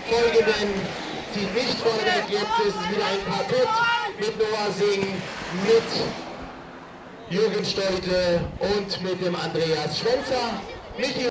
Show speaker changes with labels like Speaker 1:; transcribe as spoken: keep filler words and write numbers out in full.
Speaker 1: Folgenden zieht nicht vorneweg. Jetzt ist es wieder ein Quartett mit Noah Singh, mit Jürgen Steute und mit dem Andreas Schwenzer. Michi